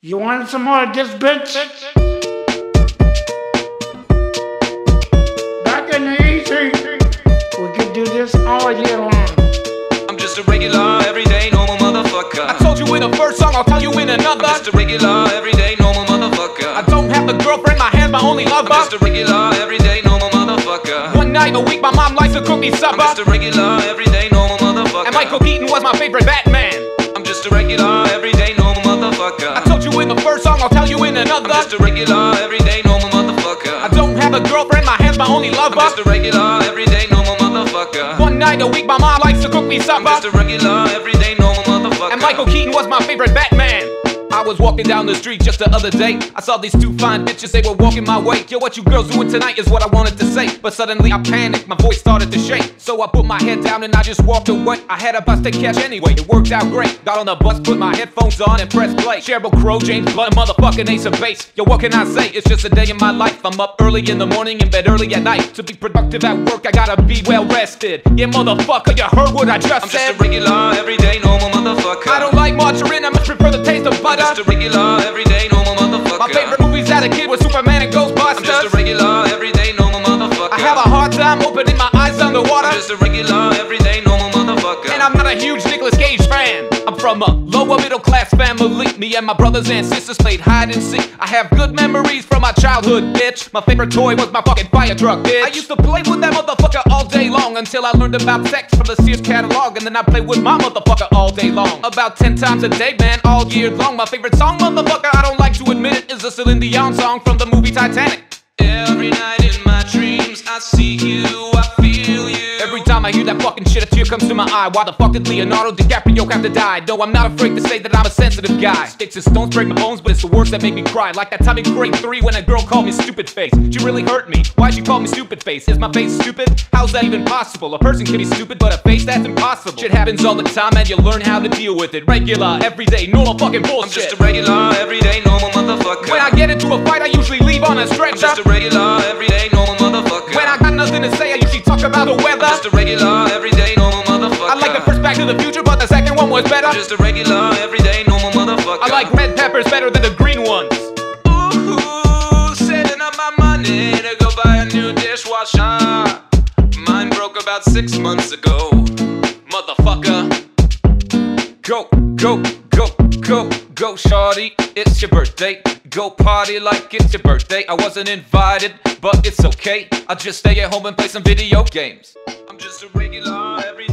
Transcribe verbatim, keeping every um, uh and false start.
You want some more of this, bitch? Back in the easy, we could do this all year long. I'm just a regular, everyday, normal motherfucker. I told you in the first song, I'll tell you in another. I'm just a regular, everyday, normal motherfucker. I don't have a girlfriend, my hand's my only lover. I'm just a regular, everyday, normal motherfucker. One night a week, my mom likes to cook me supper. I'm just a regular, everyday, normal motherfucker. And Michael Keaton was my favorite Batman. I'm just a regular, everyday, normal motherfucker. I told you in the first song, I'll tell you in another. I'm just a regular, everyday, normal motherfucker. I don't have a girlfriend, my hand's my only lover. I'm just a regular, everyday, normal motherfucker. One night a week, my mom likes to cook me supper. I'm just a regular, everyday, normal motherfucker. And Michael Keaton was my favorite Batman. I was walking down the street just the other day. I saw these two fine bitches, they were walking my way. Yo, what you girls doing tonight is what I wanted to say. But suddenly I panicked, my voice started to shake. So I put my head down and I just walked away. I had a bus to catch anyway, it worked out great. Got on the bus, put my headphones on and pressed play. Sheryl Crow, James Blunt, motherfucking Ace of Base. Yo, what can I say? It's just a day in my life. I'm up early in the morning, in bed early at night. To be productive at work, I gotta be well rested. Yeah, motherfucker, you heard what I just I'm said? just a regular, everyday, normal motherfucker. I don't like margarine, I much prefer the taste of butter. I'm just a regular, everyday, normal motherfucker. My favorite movies as a kid were Superman and Ghostbusters. I'm just a regular, everyday, normal motherfucker. I have a hard time opening my eyes underwater. I'm just a regular, everyday, normal motherfucker. And I'm not a huge Nicolas Cage fan. I'm from a lower middle class family. Me and my brothers and sisters played hide and seek. I have good memories from my childhood, bitch. My favorite toy was my fucking fire truck, bitch. I used to play with that motherfucker all day long until I learned about sex from the Sears catalog. And then I played with my motherfucker all day long. About ten times a day, man, all year long. My favorite song, motherfucker, I don't like to admit it, is a Celine Dion song from the movie Titanic. Every night in my dreams, I see you, I feel you. Every time I hear that fucking shit, a tear comes to my eye. Why the fuck did Leonardo DiCaprio have to die? No, I'm not afraid to say that I'm a sensitive guy. Sticks and stones break my bones, but it's the words that make me cry. Like that time in grade three when a girl called me stupid face. She really hurt me. Why'd she call me stupid face? Is my face stupid? How's that even possible? A person can be stupid, but a face, that's impossible. Shit happens all the time and you learn how to deal with it. Regular, everyday, normal fucking bullshit. I'm just a regular, everyday, normal motherfucker. When I get into a fight, I usually leave on a stretcher. I'm just a regular, everyday, normal motherfucker. When I got nothing to say, I usually talk about the weather. I'm just a regular, everyday, normal motherfucker. I like the first Back to the Future, but the second one was better. I'm just a regular, everyday, normal motherfucker. I like red peppers better than the green ones. Ooh, saving up my money to go buy a new dishwasher. Mine broke about six months ago. Motherfucker. Go, go, go, go, go, shawty. It's your birthday. Go party like it's your birthday. I wasn't invited, but it's okay. I'll just stay at home and play some video games. I'm just a regular, everyday